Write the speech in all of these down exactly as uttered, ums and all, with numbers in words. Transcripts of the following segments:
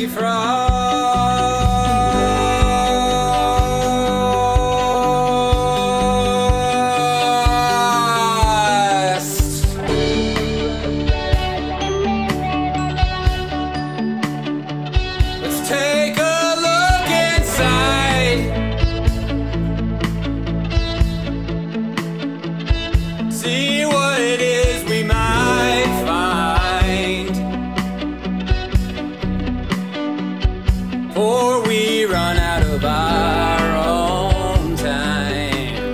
Let's take a look inside. See what it is we might find before we run out of our own time.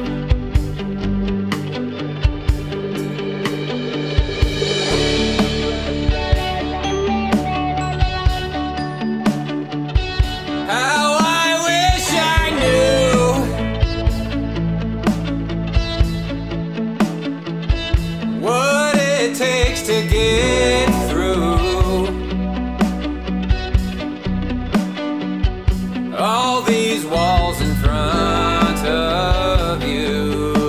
How I wish I knew what it takes to get through all these walls in front of you.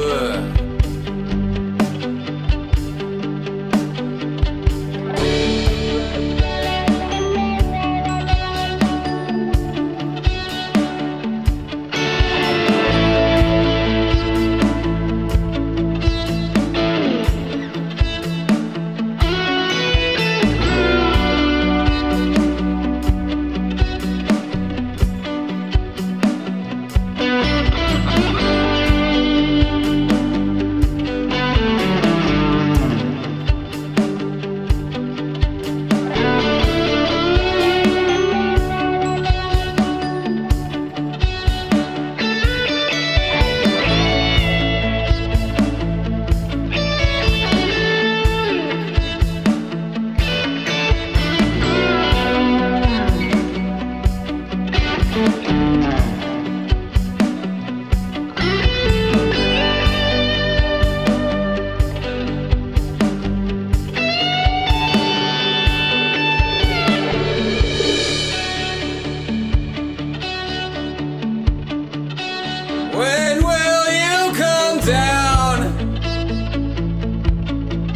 When will you come down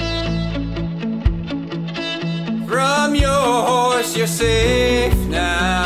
from your horse? You're safe now.